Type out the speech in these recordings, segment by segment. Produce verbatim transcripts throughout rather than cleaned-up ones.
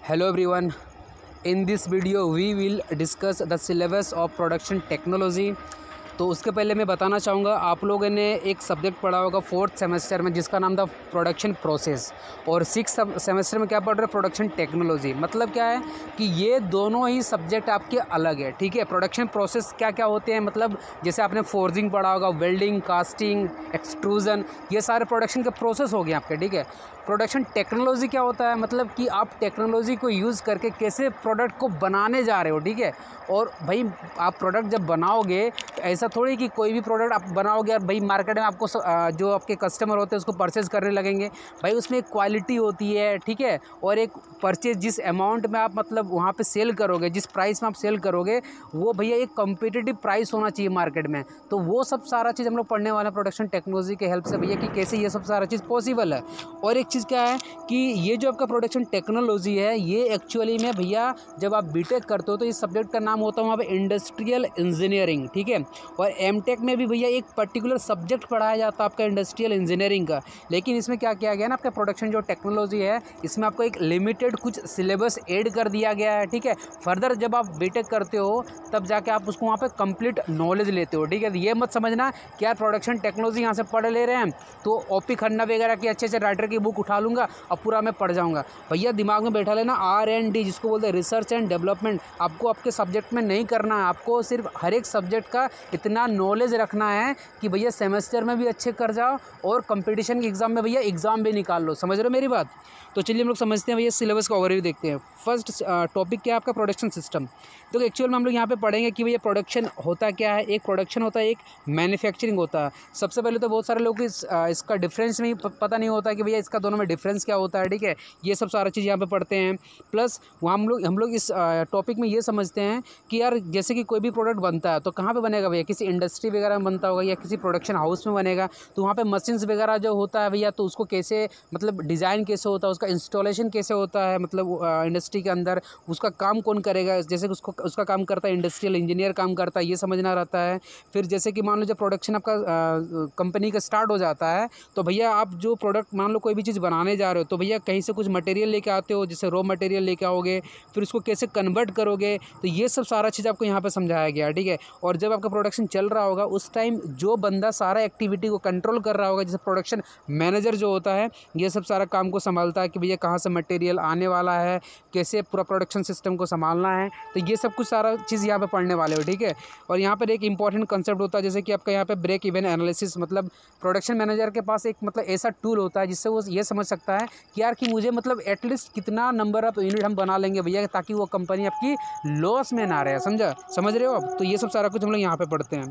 Hello everyone. In this video we will discuss the syllabus of production technology. तो उसके पहले मैं बताना चाहूँगा, आप लोगों ने एक सब्जेक्ट पढ़ा होगा फोर्थ सेमेस्टर में जिसका नाम था प्रोडक्शन प्रोसेस, और सिक्स सेमेस्टर में क्या पढ़ रहे हैं, प्रोडक्शन टेक्नोलॉजी। मतलब क्या है कि ये दोनों ही सब्जेक्ट आपके अलग है, ठीक है। प्रोडक्शन प्रोसेस क्या क्या होते हैं, मतलब जैसे आपने फोर्जिंग पढ़ा होगा, वेल्डिंग, कास्टिंग, एक्सट्रूजन, ये सारे प्रोडक्शन के प्रोसेस हो गए आपके, ठीक है। प्रोडक्शन टेक्नोलॉजी क्या होता है, मतलब कि आप टेक्नोलॉजी को यूज़ करके कैसे प्रोडक्ट को बनाने जा रहे हो, ठीक है। और भाई आप प्रोडक्ट जब बनाओगे तो ऐसा थोड़ी कि कोई भी प्रोडक्ट आप बनाओगे और भाई मार्केट में आपको जो आपके कस्टमर होते हैं उसको परचेज़ करने लगेंगे। भाई उसमें एक क्वालिटी होती है, ठीक है, और एक परचेज़ जिस अमाउंट में आप मतलब वहाँ पे सेल करोगे, जिस प्राइस में आप सेल करोगे, वो भैया एक कॉम्पिटिटिव प्राइस होना चाहिए मार्केट में। तो वो सब सारा चीज़ हम लोग पढ़ने वाले हैं प्रोडक्शन टेक्नोलॉजी के हेल्प से भैया, कि कैसे ये सब सारा चीज़ पॉसिबल है। और एक चीज़ क्या है कि ये जो आपका प्रोडक्शन टेक्नोलॉजी है, ये एक्चुअली में भैया जब आप बीटेक करते हो तो इस सब्जेक्ट का नाम होता है वहाँ पे इंडस्ट्रियल इंजीनियरिंग, ठीक है। और एमटेक में भी भैया एक पर्टिकुलर सब्जेक्ट पढ़ाया जाता है आपका इंडस्ट्रियल इंजीनियरिंग का। लेकिन इसमें क्या किया गया ना, आपका प्रोडक्शन जो टेक्नोलॉजी है इसमें आपको एक लिमिटेड कुछ सिलेबस ऐड कर दिया गया है, ठीक है। फर्दर जब आप बीटेक करते हो तब जाके आप उसको वहाँ पे कंप्लीट नॉलेज लेते हो, ठीक है। ये मत समझना कि यार प्रोडक्शन टेक्नोलॉजी यहाँ से पढ़ ले रहे हैं तो ओपी खन्ना वगैरह की अच्छे से राइटर की बुक उठा लूँगा और पूरा मैं पढ़ जाऊँगा। भैया दिमाग में बैठा लेना, आर एंड डी जिसको बोलते हैं रिसर्च एंड डेवलपमेंट, आपको आपके सब्जेक्ट में नहीं करना है। आपको सिर्फ हर एक सब्जेक्ट का इतना नॉलेज रखना है कि भैया सेमेस्टर में भी अच्छे कर जाओ और कंपटीशन के एग्ज़ाम में भैया एग्ज़ाम भी निकाल लो। समझ रहे हो मेरी बात? तो चलिए हम लोग समझते हैं भैया, सिलेबस का ओवरव्यू देखते हैं। फर्स्ट टॉपिक क्या है आपका, प्रोडक्शन सिस्टम। तो एक्चुअल में हम लोग यहाँ पे पढ़ेंगे कि भैया प्रोडक्शन होता क्या है। एक प्रोडक्शन होता है, एक मैन्युफैक्चरिंग होता है। सबसे पहले तो बहुत सारे लोग इस इसका डिफरेंस में पता नहीं होता कि भैया इसका दोनों में डिफरेंस क्या होता है, ठीक है। ये सब सारा चीज़ यहाँ पे पढ़ते हैं। प्लस वहाँ हम लोग हम लोग इस टॉपिक में ये समझते हैं कि यार जैसे कि कोई भी प्रोडक्ट बनता है तो कहाँ पे बनेगा भैया, किसी इंडस्ट्री वगैरह में बनता होगा या किसी प्रोडक्शन हाउस में बनेगा, तो वहाँ पे मशीन्स वगैरह जो होता है भैया, तो उसको कैसे मतलब डिज़ाइन कैसे होता है, उसका इंस्टॉलेशन कैसे होता है, मतलब इंडस्ट्री के अंदर उसका काम कौन करेगा। जैसे उसको उसका काम करता है इंडस्ट्रियल इंजीनियर काम करता है, ये समझना रहता है। फिर जैसे कि मान लो जब प्रोडक्शन आपका कंपनी का स्टार्ट हो जाता है तो भैया आप जो प्रोडक्ट मान लो कोई भी चीज़ बनाने जा रहे हो तो भैया कहीं से कुछ मटेरियल लेके आते हो, जैसे रॉ मटेरियल लेके आओगे, फिर उसको कैसे कन्वर्ट करोगे, तो ये सब सारा चीज़ आपको यहाँ पे समझाया गया, ठीक है। और जब आपका प्रोडक्शन चल रहा होगा उस टाइम जो बंदा सारा एक्टिविटी को कंट्रोल कर रहा होगा, जैसे प्रोडक्शन मैनेजर जो होता है, ये सब सारा काम को संभालता है कि भैया कहाँ से मटेरियल आने वाला है, कैसे पूरा प्रोडक्शन सिस्टम को संभालना है। तो ये सब कुछ सारा चीज़ यहाँ पे पढ़ने वाले हो, ठीक है। और यहाँ पर एक इंपॉर्टेंट कंसेप्ट होता है जैसे कि आपका यहाँ पे ब्रेक इवन एनालिसिस, मतलब प्रोडक्शन मैनेजर के पास एक मतलब ऐसा टूल होता है जिससे वो ये समझ सकता है कि यार कि मुझे मतलब एटलीस्ट कितना नंबर ऑफ यूनिट हम बना लेंगे भैया ताकि वो कंपनी आपकी लॉस में ना रहे। समझा समझ रहे हो आप? तो ये सब सारा कुछ हम लोग यहाँ पे पढ़ते हैं।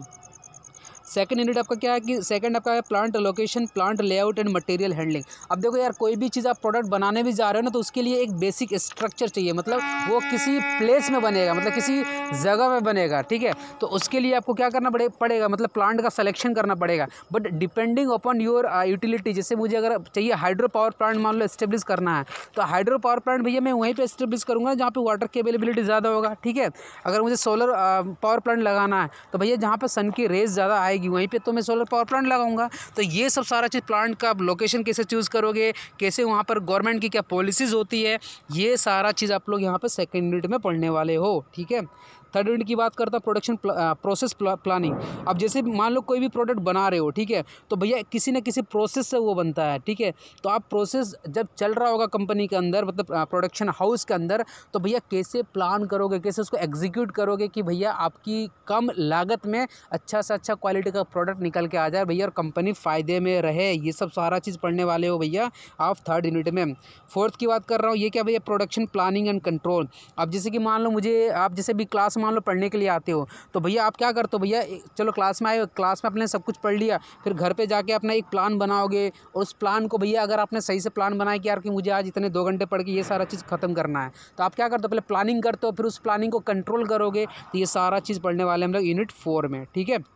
सेकंड यूनिट आपका क्या है कि सेकंड आपका है plant location, plant layout and material handling. अब देखो यार कोई भी चीज़ आप प्रोडक्ट बनाने भी जा रहे हो ना तो उसके लिए एक बेसिक स्ट्रक्चर चाहिए, मतलब वो किसी प्लेस में बनेगा, मतलब किसी जगह में बनेगा, ठीक है। तो उसके लिए आपको क्या करना पड़े पड़ेगा मतलब प्लांट का सिलेक्शन करना पड़ेगा। But depending upon your utility, जैसे मुझे अगर चाहिए हाइड्रो पावर प्लांट मान लो इस्टेब्लिश करना है तो हाइड्रो पावर प्लांट भैया मैं वहीं पर इस्टेब्लिश करूँगा जहाँ पर वाटर की अवेलेबिलिटी ज़्यादा होगा, ठीक है। अगर मुझे सोलर पावर प्लांट लगाना है तो भैया जहाँ पर सन की रेज ज़्यादा आएगी वहीं पे तो मैं सोलर पावर प्लांट लगाऊंगा। तो ये सब सारा चीज़ प्लांट का लोकेशन कैसे चूज़ करोगे, कैसे वहाँ पर गवर्नमेंट की क्या पॉलिसीज़ होती है, ये सारा चीज़ आप लोग यहाँ पर सेकेंड यूनिट में पढ़ने वाले हो, ठीक है। थर्ड यूनिट की बात करता है प्रोडक्शन प्रोसेस प्लानिंग। अब जैसे मान लो कोई भी प्रोडक्ट बना रहे हो, ठीक है, तो भैया किसी न किसी प्रोसेस से वो बनता है, ठीक है। तो आप प्रोसेस जब चल रहा होगा कंपनी के अंदर, मतलब प्रोडक्शन हाउस के अंदर, तो भैया कैसे प्लान करोगे, कैसे उसको एग्जीक्यूट करोगे कि भैया आपकी कम लागत में अच्छा से अच्छा क्वालिटी का प्रोडक्ट निकल के आ जाए भैया और कंपनी फ़ायदे में रहे। ये सब सारा चीज़ पढ़ने वाले हो भैया आप थर्ड यूनिट में। फोर्थ की बात कर रहा हूँ, ये क्या भैया, प्रोडक्शन प्लानिंग एंड कंट्रोल। अब जैसे कि मान लो मुझे आप जैसे भी क्लास मान लो पढ़ने के लिए आते हो तो भैया आप क्या करते हो भैया, चलो क्लास में आए, क्लास में आपने सब कुछ पढ़ लिया, फिर घर पे जाके अपना एक प्लान बनाओगे और उस प्लान को भैया अगर आपने सही से प्लान बनाया कि यार कि मुझे आज इतने दो घंटे पढ़ के ये सारा चीज़ खत्म करना है, तो आप क्या करते हो, पहले प्लानिंग करते हो, फिर उस प्लानिंग को कंट्रोल करोगे। तो ये सारा चीज़ पढ़ने वाले हम लोग यूनिट फोर में, ठीक है।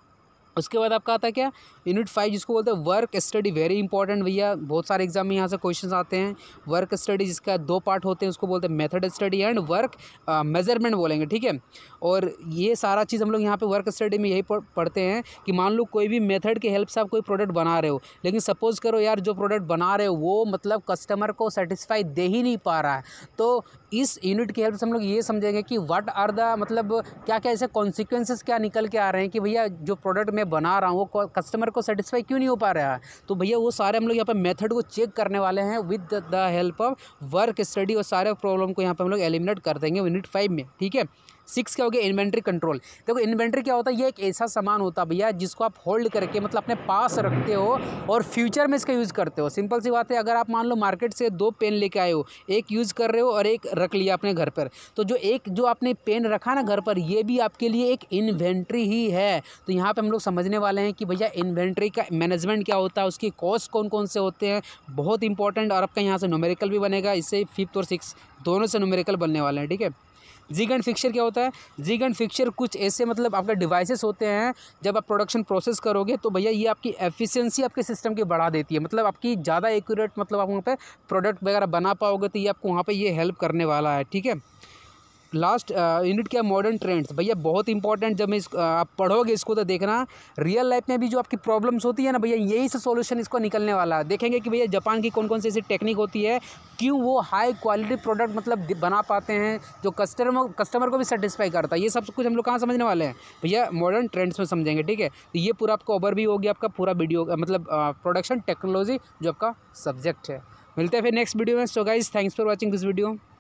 उसके बाद आपका आता है क्या, यूनिट फाइव जिसको बोलते हैं वर्क स्टडी। वेरी इंपॉर्टेंट भैया, बहुत सारे एग्जाम में यहाँ से क्वेश्चंस आते हैं। वर्क स्टडी जिसका दो पार्ट होते हैं उसको बोलते हैं method study and work measurement बोलेंगे, ठीक है। और ये सारा चीज़ हम लोग यहाँ पे वर्क स्टडी में यही पढ़ते हैं कि मान लो कोई भी मेथड की हेल्प से आप कोई प्रोडक्ट बना रहे हो, लेकिन सपोज करो यार जो प्रोडक्ट बना रहे हो वो मतलब कस्टमर को सेटिस्फाई दे ही नहीं पा रहा है, तो इस यूनिट की हेल्प से हम लोग ये समझेंगे कि व्हाट आर द मतलब क्या क्या ऐसे कॉन्सिक्वेंसेस क्या निकल के आ रहे हैं कि भैया जो प्रोडक्ट मैं बना रहा हूँ वो कस्टमर को सेटिस्फाई क्यों नहीं हो पा रहा है। तो भैया वो सारे हम लोग यहाँ पे मेथड को चेक करने वाले हैं with the help of work study, और सारे प्रॉब्लम को यहाँ पे हम लोग एलिमिनेट कर देंगे यूनिट फाइव में, ठीक है। सिक्स क्या हो गया, इन्वेंट्री कंट्रोल। देखो इन्वेंट्री क्या होता है, ये एक ऐसा सामान होता है भैया जिसको आप होल्ड करके मतलब अपने पास रखते हो और फ्यूचर में इसका यूज़ करते हो। सिंपल सी बात है, अगर आप मान लो मार्केट से दो पेन लेके आए हो, एक यूज़ कर रहे हो और एक रख लिया अपने घर पर, तो जो एक जो आपने पेन रखा ना घर पर, ये भी आपके लिए एक इन्वेंट्री ही है। तो यहाँ पर हम लोग समझने वाले हैं कि भैया इन्वेंट्री का मैनेजमेंट क्या होता है, उसकी कॉस्ट कौन कौन से होते हैं, बहुत इंपॉर्टेंट। और आपका यहाँ से न्यूमेरिकल भी बनेगा, इससे फिफ्थ और सिक्स दोनों से न्यूमेरिकल बनने वाले हैं, ठीक है। जिग एंड फिक्सचर क्या होता है, जिग एंड फिक्सचर कुछ ऐसे मतलब आपके डिवाइसेस होते हैं, जब आप प्रोडक्शन प्रोसेस करोगे तो भैया ये आपकी एफिशिएंसी आपके सिस्टम की बढ़ा देती है, मतलब आपकी ज़्यादा एक्यूरेट मतलब आप वहाँ पे प्रोडक्ट वगैरह बना पाओगे, तो ये आपको वहाँ पे ये हेल्प करने वाला है, ठीक है। लास्ट यूनिट क्या, मॉडर्न ट्रेंड्स। भैया बहुत इंपॉर्टेंट, जब मैं इस आप पढ़ोगे इसको तो देखना रियल लाइफ में भी जो आपकी प्रॉब्लम्स होती है ना भैया, यही से सॉल्यूशन इसको निकलने वाला है। देखेंगे कि भैया जापान की कौन कौन सी ऐसी टेक्निक होती है, क्यों वो हाई क्वालिटी प्रोडक्ट मतलब बना पाते हैं जो कस्टमर कस्टमर को भी सेटिस्फाई करता है। ये सब कुछ हम लोग कहाँ समझने वाले हैं भैया, मॉडर्न ट्रेंड्स में समझेंगे, ठीक है। तो ये पूरा आपका ओवरव्यू हो गया आपका पूरा वीडियो मतलब प्रोडक्शन टेक्नोलॉजी जो आपका सब्जेक्ट है। मिलते हैं फिर नेक्स्ट वीडियो में। So guys thanks for watching this video.